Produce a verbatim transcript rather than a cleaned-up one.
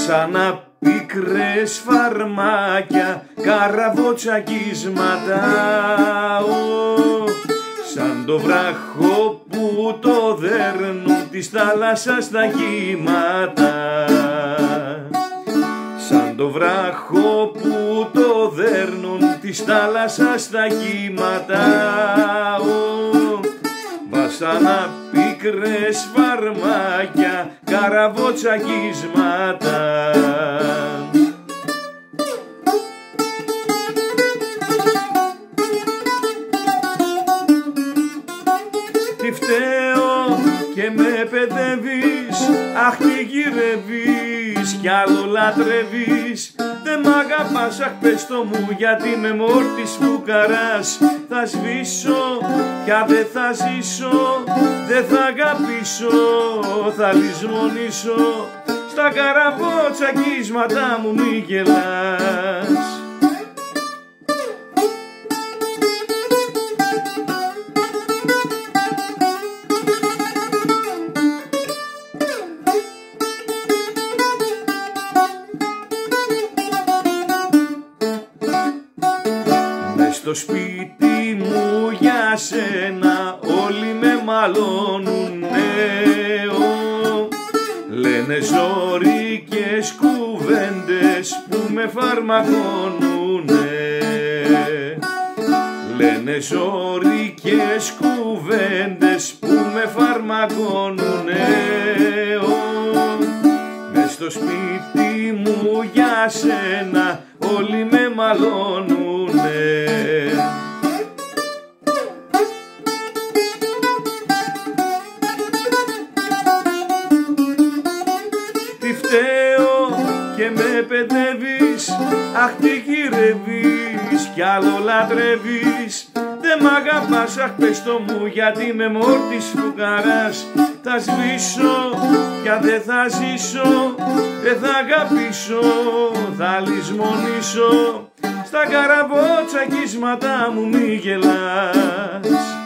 Βάσανα πίκρες φαρμάκια, καραβοτσακίσματα, ο, σαν το βράχο που το δέρνουν της θάλασσας τα κύματα. Σαν το βράχο που το δέρνουν της θάλασσας τα κύματα, ο, βάσανα πίκρες φαρμάκια, καραβοτσακίσματα. Τι φταίω και με παιδεύεις, αχ τι γυρεύεις κι άλλο λατρεύεις. Δε μ' αγαπάς, αχ πες το μου, γιατί με μόρτης φουκαράς. Θα σβήσω πια δε θα ζήσω, δε θα αγαπήσω, θα λησμονήσω. Στα καραβοτσακίσματα μου μη γελάς. Στο σπίτι μου για σένα όλοι με μαλώνουνε, ο, λένε ζωρικές κουβέντες που με φαρμακώνουνε. Λένε ζωρικές κουβέντες που με φαρμακώνουνε, ο, μες στο σπίτι μου για σένα όλοι με μαλώνουνε. Τι φταίω και με παιδεύεις, αχ τι γυρεύεις κι άλλο λατρεύεις. Δε μ' αγαπάς, αχ πες το μου, γιατί με μόρτης φουκαράς. Θα σβήσω πια δε θα ζήσω, δε θα αγαπήσω, θα λησμονήσω. Στα καραβοτσακίσματα μου μη γελάς.